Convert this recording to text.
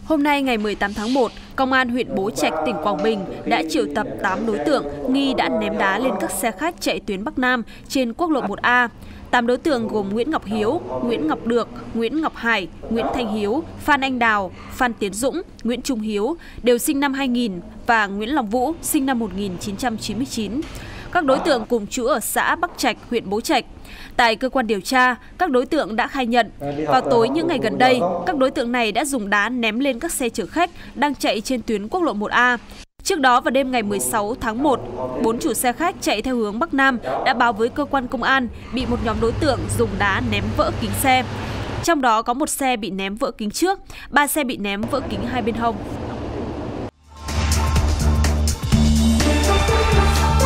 Hôm nay ngày 18 tháng 1, Công an huyện Bố Trạch, tỉnh Quảng Bình đã triệu tập 8 đối tượng nghi đã ném đá lên các xe khách chạy tuyến Bắc Nam trên quốc lộ 1A. 8 đối tượng gồm Nguyễn Ngọc Hiếu, Nguyễn Ngọc Được, Nguyễn Ngọc Hải, Nguyễn Thanh Hiếu, Phan Anh Đào, Phan Tiến Dũng, Nguyễn Trung Hiếu, đều sinh năm 2000 và Nguyễn Long Vũ, sinh năm 1999. Các đối tượng cùng trú ở xã Bắc Trạch, huyện Bố Trạch. Tại cơ quan điều tra, các đối tượng đã khai nhận, vào tối những ngày gần đây, các đối tượng này đã dùng đá ném lên các xe chở khách đang chạy trên tuyến quốc lộ 1A. Trước đó vào đêm ngày 16 tháng 1, 4 chủ xe khách chạy theo hướng Bắc Nam đã báo với cơ quan công an bị một nhóm đối tượng dùng đá ném vỡ kính xe. Trong đó có một xe bị ném vỡ kính trước, 3 xe bị ném vỡ kính hai bên hông.